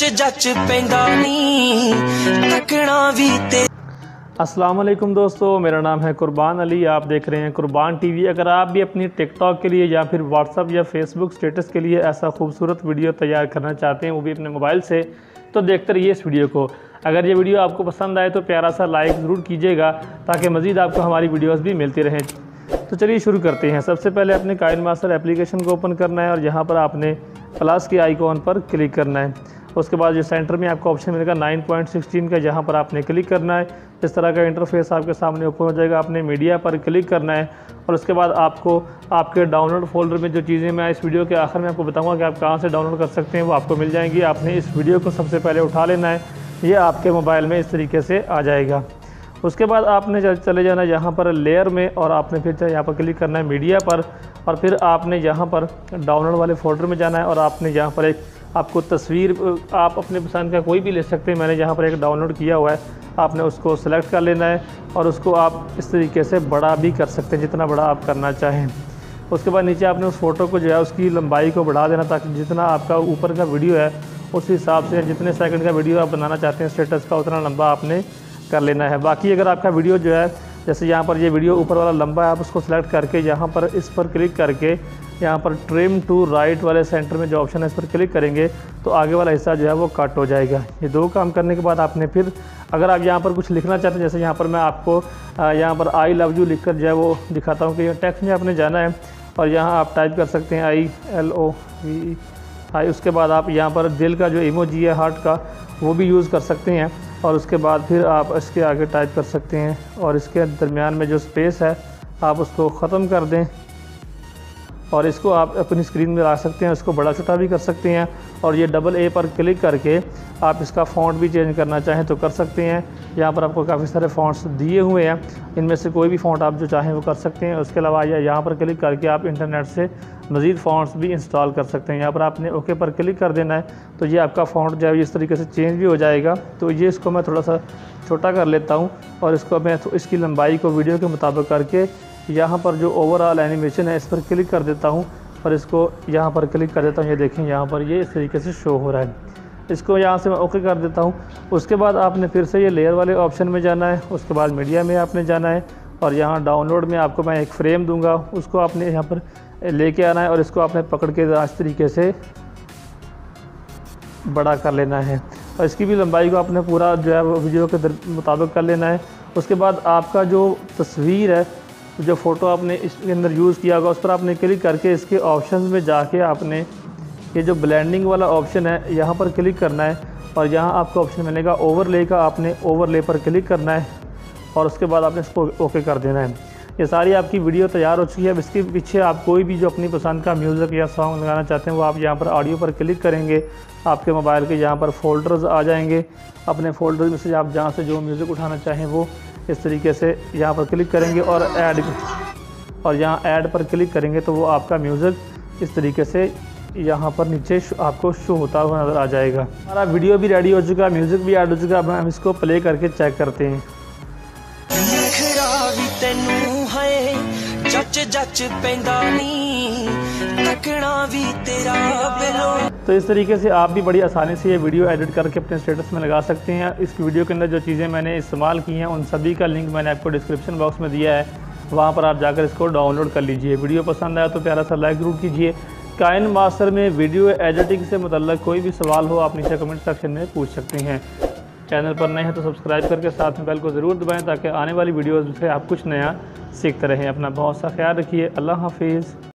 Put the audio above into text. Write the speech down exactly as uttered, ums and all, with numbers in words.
जच पैंदा नी तकना भी ते। अस्सलाम वालेकुम दोस्तों, मेरा नाम है कुर्बान अली। आप देख रहे हैं कुर्बान टीवी। अगर आप भी अपनी टिकटॉक के लिए या फिर व्हाट्सअप या फेसबुक स्टेटस के लिए ऐसा खूबसूरत वीडियो तैयार करना चाहते हैं, वो भी अपने मोबाइल से, तो देखते रहिए इस वीडियो को। अगर ये वीडियो आपको पसंद आए तो प्यारा सा लाइक ज़रूर कीजिएगा ताकि मज़ीद आपको हमारी वीडियोज़ भी मिलती रहें। तो चलिए शुरू करते हैं। सबसे पहले अपने काइन मास्टर एप्लीकेशन को ओपन करना है और यहाँ पर आपने प्लस के आइकॉन पर क्लिक करना है। उसके बाद जो सेंटर में आपको ऑप्शन मिलेगा नाइन पॉइंट सिक्सटीन का, जहाँ पर आपने क्लिक करना है। इस तरह का इंटरफेस आपके सामने ओपन हो जाएगा। आपने मीडिया पर क्लिक करना है और उसके बाद आपको आपके डाउनलोड फोल्डर में जो चीज़ें मैं इस वीडियो के आखिर में आपको बताऊंगा कि आप कहाँ से डाउनलोड कर सकते हैं, वो आपको मिल जाएंगी। आपने इस वीडियो को सबसे पहले उठा लेना है, ये आपके मोबाइल में इस तरीके से आ जाएगा। उसके बाद आपने चले जाना है यहाँ पर लेयर में और आपने फिर यहाँ पर क्लिक करना है मीडिया पर और फिर आपने यहाँ पर डाउनलोड वाले फोल्डर में जाना है और आपने यहाँ पर एक आपको तस्वीर आप अपने पसंद का कोई भी ले सकते हैं। मैंने यहाँ पर एक डाउनलोड किया हुआ है, आपने उसको सेलेक्ट कर लेना है और उसको आप इस तरीके से बड़ा भी कर सकते हैं, जितना बड़ा आप करना चाहें। उसके बाद नीचे आपने उस फ़ोटो को जो है उसकी लंबाई को बढ़ा देना ताकि जितना आपका ऊपर का वीडियो है उस हिसाब से जितने सेकंड का वीडियो आप बनाना चाहते हैं स्टेटस का, उतना लंबा आपने कर लेना है। बाकी अगर आपका वीडियो जो है, जैसे यहाँ पर ये वीडियो ऊपर वाला लंबा है, आप उसको सेलेक्ट करके यहाँ पर इस पर क्लिक करके यहाँ पर ट्रिम टू राइट वाले सेंटर में जो ऑप्शन है इस पर क्लिक करेंगे तो आगे वाला हिस्सा जो है वो कट हो जाएगा। ये दो काम करने के बाद आपने फिर अगर आप यहाँ पर कुछ लिखना चाहते हैं, जैसे यहाँ पर मैं आपको यहाँ पर आई लव यू लिख कर जो है वो दिखाता हूँ कि टेक्स्ट में आपने जाना है और यहाँ आप टाइप कर सकते हैं आई एल ओ वी आई। उसके बाद आप यहाँ पर दिल का जो इमोजी है हार्ट का, वो भी यूज़ कर सकते हैं और उसके बाद फिर आप इसके आगे टाइप कर सकते हैं और इसके दरमियान में जो स्पेस है आप उसको ख़त्म कर दें और इसको आप अपनी स्क्रीन में ला सकते हैं, उसको बड़ा छोटा भी कर सकते हैं। और ये डबल ए पर क्लिक करके आप इसका फ़ॉन्ट भी चेंज करना चाहें तो कर सकते हैं। यहाँ पर आपको काफ़ी सारे फ़ॉन्ट्स दिए हुए हैं, इनमें से कोई भी फ़ॉन्ट आप जो चाहें वो कर सकते हैं। उसके अलावा यहाँ पर क्लिक करके आप इंटरनेट से मज़ीद फ़ॉन्ट्स भी इंस्टॉल कर सकते हैं। यहाँ पर आपने ओके पर क्लिक कर देना है तो ये आपका फ़ॉन्ट जो है इस तरीके से चेंज भी हो जाएगा। तो ये इसको मैं थोड़ा सा छोटा कर लेता हूँ और इसको मैं इसकी लंबाई को वीडियो के मुताबिक करके यहाँ पर जो ओवरऑल एनिमेशन है इस पर क्लिक कर देता हूँ और इसको यहाँ पर क्लिक कर देता हूँ। ये देखें यहाँ पर ये इस तरीके से शो हो रहा है। इसको यहाँ से मैं ओके कर देता हूँ। उसके बाद आपने फिर से ये लेयर वाले ऑप्शन में जाना है, उसके बाद मीडिया में आपने जाना है और यहाँ डाउनलोड में आपको मैं एक फ्रेम दूंगा, उसको आपने यहाँ पर लेके आना है और इसको आपने पकड़ के इस तरीके से बड़ा कर लेना है और इसकी भी लंबाई को आपने पूरा जो है वीडियो के मुताबिक कर लेना है। उसके बाद आपका जो तस्वीर है, जो फ़ोटो आपने इसके अंदर यूज़ किया होगा, उस पर आपने क्लिक करके इसके ऑप्शंस में जाके आपने ये जो ब्लेंडिंग वाला ऑप्शन है यहाँ पर क्लिक करना है और यहाँ आपको ऑप्शन मिलेगा ओवरले का, आपने ओवरले पर क्लिक करना है और उसके बाद आपने इसको ओके कर देना है। ये सारी आपकी वीडियो तैयार हो चुकी है। अब इसके पीछे आप कोई भी जो अपनी पसंद का म्यूज़िक या सॉन्ग लगाना चाहते हैं वो आप यहाँ पर ऑडियो पर क्लिक करेंगे, आपके मोबाइल के यहाँ पर फ़ोल्डर्स आ जाएंगे। अपने फ़ोल्डर में से आप जहाँ से जो म्यूज़िक उठाना चाहें वो इस तरीके से यहाँ पर क्लिक करेंगे और ऐड और यहाँ ऐड पर क्लिक करेंगे तो वो आपका म्यूज़िक इस तरीके से यहाँ पर नीचे आपको शो होता हुआ नज़र आ जाएगा। हमारा वीडियो भी रेडी हो चुका है, म्यूज़िक भी ऐड हो चुका है। अब हम इसको प्ले करके चेक करते हैं। तो इस तरीके से आप भी बड़ी आसानी से ये वीडियो एडिट करके अपने स्टेटस में लगा सकते हैं। इस वीडियो के अंदर जो चीज़ें मैंने इस्तेमाल की हैं उन सभी का लिंक मैंने आपको डिस्क्रिप्शन बॉक्स में दिया है, वहाँ पर आप जाकर इसको डाउनलोड कर लीजिए। वीडियो पसंद आया तो प्यारा सा लाइक ज़रूर कीजिए। काइन मास्टर में वीडियो एडिटिंग से मुतल्लिक़ कोई भी सवाल हो आप नीचे कमेंट सेक्शन में पूछ सकते हैं। चैनल पर नए हैं तो सब्सक्राइब करके साथ में बेल को ज़रूर दबाएं ताकि आने वाली वीडियोज़ से आप कुछ नया सीखते रहें। अपना बहुत सा ख्याल रखिए। अल्लाह हाफिज़।